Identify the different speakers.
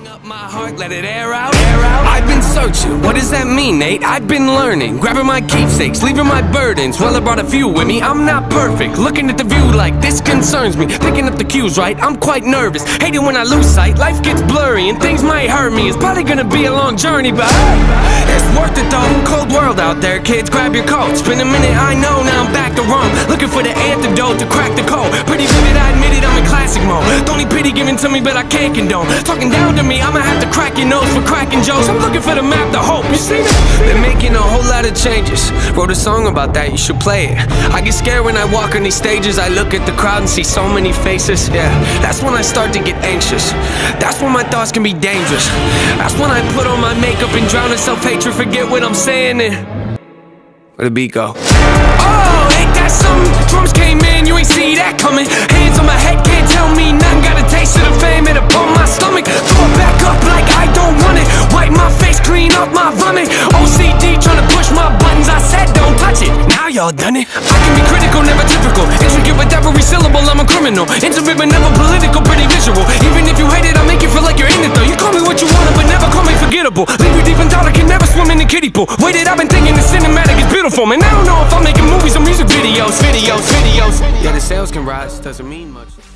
Speaker 1: Up my heart, let it air out. I've been searching, what does that mean, Nate? I've been learning, grabbing my keepsakes, leaving my burdens. Well, I brought a few with me, I'm not perfect. Looking at the view like this concerns me. Picking up the cues right, I'm quite nervous. Hate it when I lose sight, life gets blurry and things might hurt me. It's probably gonna be a long journey, but hey, it's worth it though. Cold world out there, kids, grab your coat. It's been a minute, I know, now I'm back to Rome. Looking for the antidote to crack the code. Pretty vivid, I admit it, I'm in classic mode. Don't need pity given to me, but I can't condone talking down to me, I'ma have to crack your nose for cracking jokes. I'm looking for the map to hope, you see that? Been making a whole lot of changes. Wrote a song about that, you should play it. I get scared when I walk on these stages. I look at the crowd and see so many faces. Yeah, that's when I start to get anxious. That's when my thoughts can be dangerous. That's when I put on my makeup and drown in self-hatred. Forget what I'm saying and where the beat go? Oh, ain't that something? Drums came in, you ain't see that coming. Hands on my head, can't tell me nothing. Got a taste of the fame, it upon my stomach. Throw it back up like I don't want it. Wipe my face, clean up my vomit. OCD trying to push my buttons, I said don't touch it. Now y'all done it. I can be critical, never typical. Intricate with every syllable, I'm a criminal. Intimate but never political, pretty visual. Even if you hate it, I'll make you feel like you're in it though. You call me what you want, but never call me forgettable. Leave you deep in thought, I can never swim in the kiddie pool. Waited, I've been thinking the cinematic is beautiful. Man, I don't know if I'm making movies or music videos. Yeah, the sales can rise, doesn't mean much.